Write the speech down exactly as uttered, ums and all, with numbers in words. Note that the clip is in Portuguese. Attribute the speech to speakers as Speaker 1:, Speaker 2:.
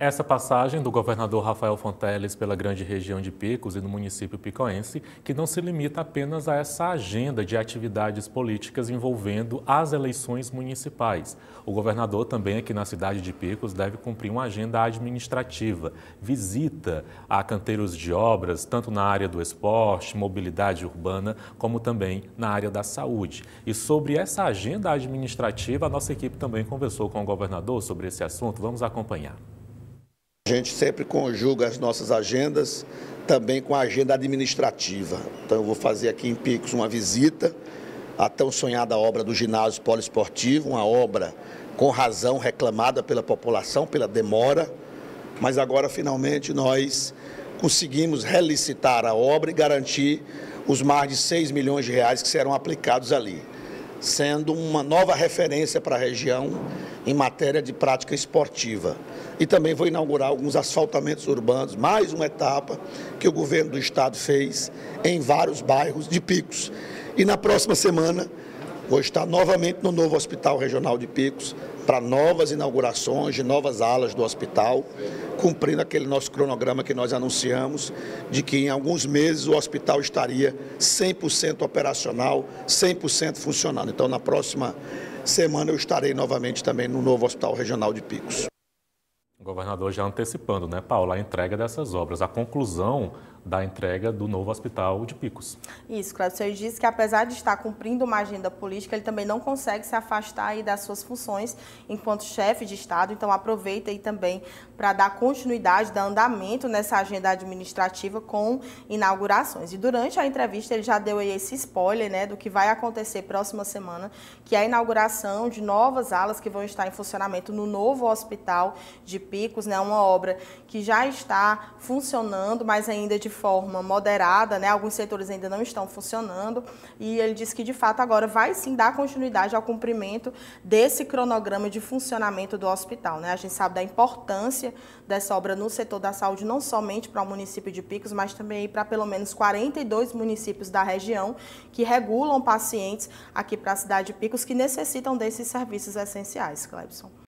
Speaker 1: Essa passagem do governador Rafael Fonteles pela grande região de Picos e no município picoense, que não se limita apenas a essa agenda de atividades políticas envolvendo as eleições municipais. O governador também aqui na cidade de Picos deve cumprir uma agenda administrativa, visita a canteiros de obras, tanto na área do esporte, mobilidade urbana, como também na área da saúde. E sobre essa agenda administrativa, a nossa equipe também conversou com o governador sobre esse assunto. Vamos acompanhar.
Speaker 2: A gente sempre conjuga as nossas agendas também com a agenda administrativa. Então eu vou fazer aqui em Picos uma visita à tão sonhada obra do ginásio poliesportivo, uma obra com razão reclamada pela população, pela demora, mas agora finalmente nós conseguimos relicitar a obra e garantir os mais de seis milhões de reais que serão aplicados ali, sendo uma nova referência para a região em matéria de prática esportiva. E também vou inaugurar alguns asfaltamentos urbanos, mais uma etapa que o governo do estado fez em vários bairros de Picos. E na próxima semana vou estar novamente no novo Hospital Regional de Picos para novas inaugurações de novas alas do hospital, cumprindo aquele nosso cronograma que nós anunciamos de que em alguns meses o hospital estaria cem por cento operacional, cem por cento funcionando. Então, na próxima semana eu estarei novamente também no novo Hospital Regional de Picos.
Speaker 1: O governador já antecipando, né, Paula, a entrega dessas obras, a conclusão da entrega do novo Hospital de Picos.
Speaker 3: Isso, Cléber, ele disse que apesar de estar cumprindo uma agenda política, ele também não consegue se afastar aí das suas funções enquanto chefe de Estado, então aproveita aí também para dar continuidade, dar andamento nessa agenda administrativa com inaugurações. E durante a entrevista ele já deu aí esse spoiler, né, do que vai acontecer próxima semana, que é a inauguração de novas alas que vão estar em funcionamento no novo Hospital de Picos, né, uma obra que já está funcionando, mas ainda de forma moderada, né? Alguns setores ainda não estão funcionando, e ele disse que de fato agora vai sim dar continuidade ao cumprimento desse cronograma de funcionamento do hospital, né? A gente sabe da importância dessa obra no setor da saúde, não somente para o município de Picos, mas também para pelo menos quarenta e dois municípios da região que regulam pacientes aqui para a cidade de Picos que necessitam desses serviços essenciais, Clebson.